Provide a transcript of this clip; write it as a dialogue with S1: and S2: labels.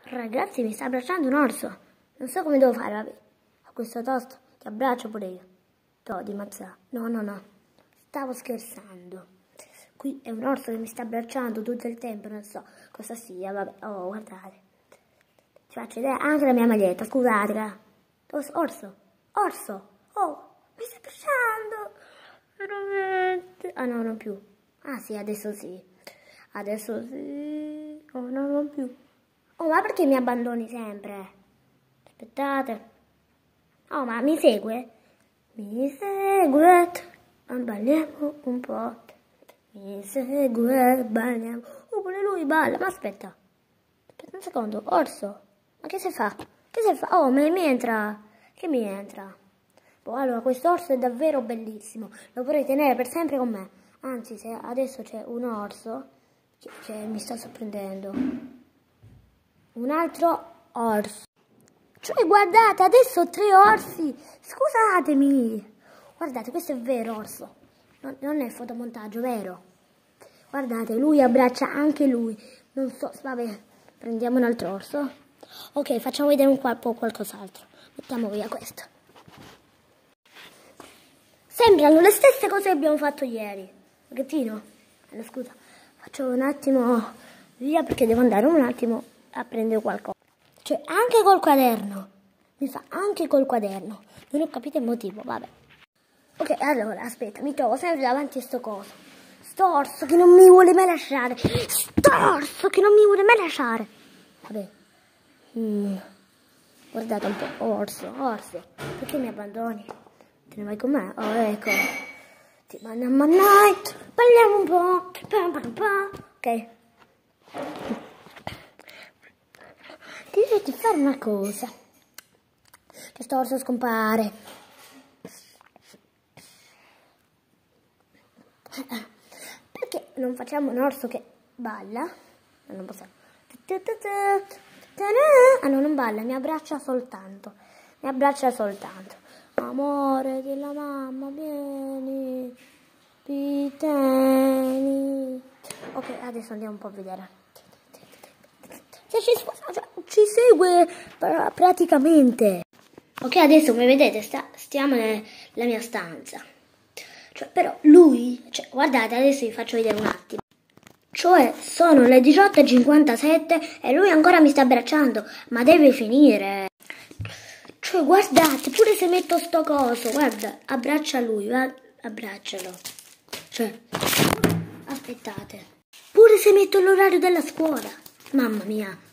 S1: Ragazzi, mi sta abbracciando un orso. Non so come devo fare, vabbè. A questo tosto ti abbraccio pure io. Di mazza. No. Stavo scherzando. Qui è un orso che mi sta abbracciando tutto il tempo, non so cosa sia, vabbè. Oh, guardate. Ci faccio vedere anche la mia maglietta, scusate. Orso. Oh, mi sta abbracciando. Veramente. Ah no, non più. Ah sì, adesso sì. Oh no, non più. Oh, ma perché mi abbandoni sempre? Aspettate. Oh, ma mi segue? Mi segue. Balliamo un po'. Mi segue, balliamo. Oh, pure lui balla. Ma aspetta. Aspetta un secondo. Orso. Ma che si fa? Oh, mi entra. Che mi entra? Boh, allora, questo orso è davvero bellissimo. Lo vorrei tenere per sempre con me. Anzi, se adesso c'è un orso che mi sta sorprendendo. Un altro orso. Cioè, guardate, adesso ho 3 orsi. Scusatemi. Guardate, questo è vero orso. Non è fotomontaggio, vero? Guardate, lui abbraccia anche lui. Non so, vabbè, prendiamo un altro orso. Ok, facciamo vedere un po' qualcos'altro. Mettiamo via questo. Sembrano le stesse cose che abbiamo fatto ieri. Gattino, scusa, faccio un attimo via perché devo andare un attimo a prendere qualcosa. Cioè, anche col quaderno. Mi fa anche col quaderno. Non ho capito il motivo, vabbè. Ok, allora, aspetta, mi trovo sempre davanti a sto coso. Sto orso che non mi vuole mai lasciare. Vabbè. Guardate un po'. Orso. Perché mi abbandoni? Te ne vai con me? Oh, ecco. Ti mando a night. Parliamo un po'. Ok. Direi di fare una cosa. Che sto orso scompare. Perché non facciamo un orso che balla? Non possiamo. Ah no, non balla, mi abbraccia soltanto. Amore della mamma, vieni. Tieni. Ok, adesso andiamo un po' a vedere. Ci segue praticamente. Ok, adesso come vedete stiamo nella mia stanza. Però lui, guardate, adesso vi faccio vedere un attimo. Cioè, sono le 18:57 e lui ancora mi sta abbracciando, ma deve finire. Cioè, guardate, pure se metto sto coso, guarda, abbraccia lui, va, abbraccialo. Cioè, aspettate. Pure se metto l'orario della scuola. Mamma mia.